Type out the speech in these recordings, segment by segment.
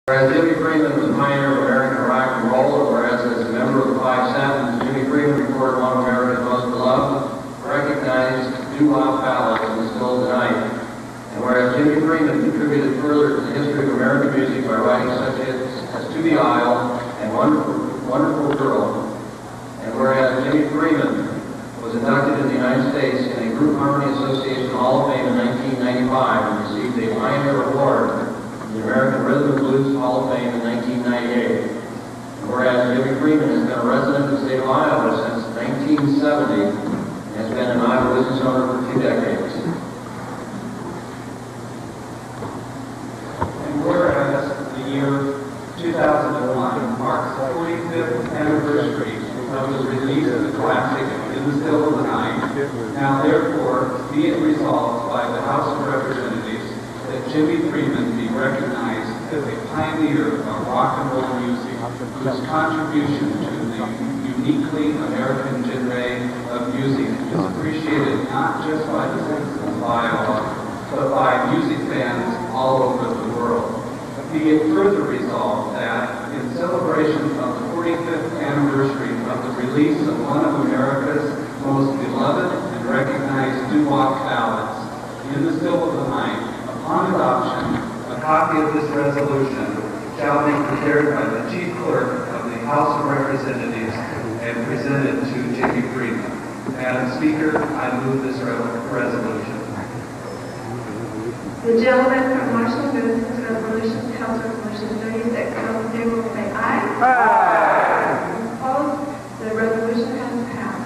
Whereas Jimmy Freeman was a pioneer of American rock and roll, whereas as a member of the Five Satins, Jimmy Freeman recorded one of America's most beloved, recognized doo-wop ballads in the still of the night. And whereas Jimmy Freeman contributed further to the history of American music by writing such hits as To the Isle and Wonderful Girl, and whereas Jimmy Freeman was inducted in the United States in a Group Harmony Association Hall of Fame in 1995 and received a Pioneer Award the American Rhythm and Blues Hall of Fame in 1998. And whereas Jimmy Freeman has been a resident of the state of Iowa since 1970 and has been an Iowa business owner for 2 decades. And whereas the year 2001 marks the 45th anniversary of the release of the classic In the Still of the Night, now therefore be it resolved by the House of Representatives that Jimmy Freeman be recognized as a pioneer of rock and roll music whose contribution to the uniquely American genre of music is appreciated not just by the citizens of Iowa, but by music fans all over the world. Be it further resolved that, in celebration of the 45th anniversary of the release of one of America's most beloved and recognized doo-wop ballads, In the Still of the Night, upon adoption, a copy of this resolution shall be prepared by the Chief Clerk of the House of Representatives and presented to Jimmy Freeman. Madam Speaker, I move this resolution. The gentleman from Washington moves this resolution, House Resolution 36. Those in favor will say aye. Aye. Opposed? The resolution has passed.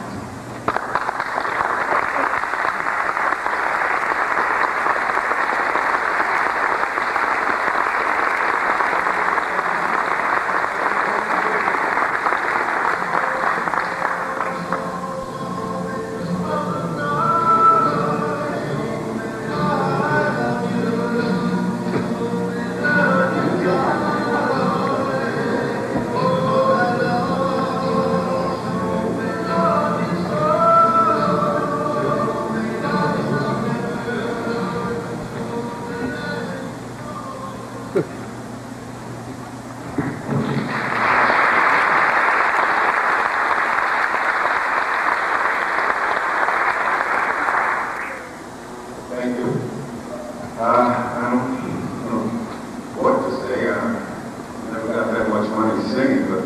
Thank you. I don't know what to say. I never got that much money singing, but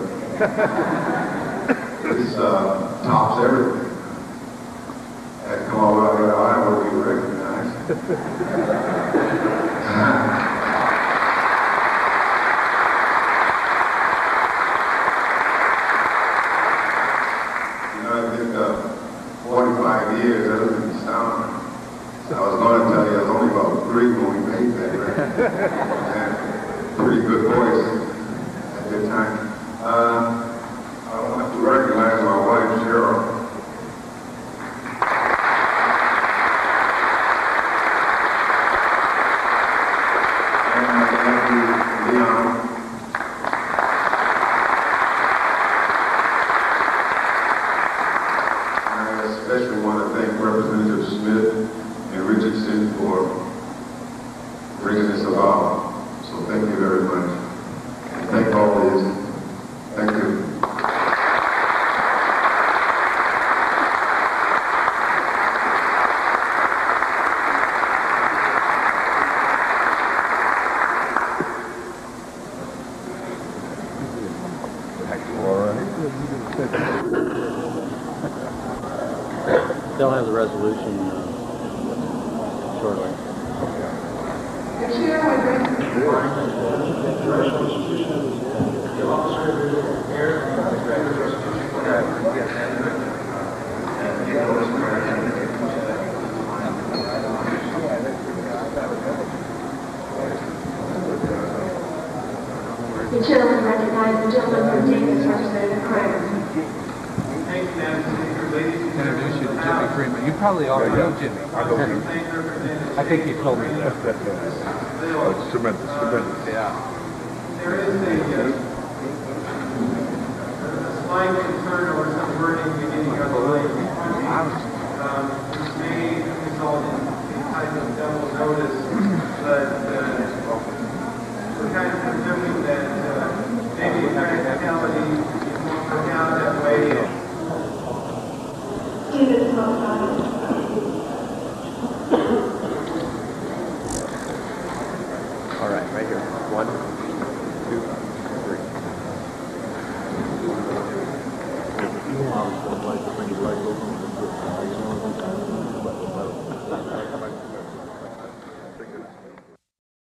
this tops everything. Had to come all out of Iowa to be recognized. You know, I think 45 years, that doesn't sound. I was going to tell you I was only about 3 when we made that record. And pretty good voice at that time. I want to recognize my wife, Cheryl. And my nephew, Leon. I especially want to thank Representative Smith and Richardson for bringing this about. So thank you very much. And thank all of you. Thank you. They'll have the resolution shortly. The chair would recognize the gentleman from Davis, Representative Craig. Thank you, Madam Speaker. Ladies and Introduce you to Jimmy Freeman. You probably already know Jimmy. I think you told me that. Oh, it's tremendous, tremendous. Yeah. There is a slight concern over some wording beginning of the late. Which may result in a type of double notice, but we're kind of presuming that right here. 1, 2, 3.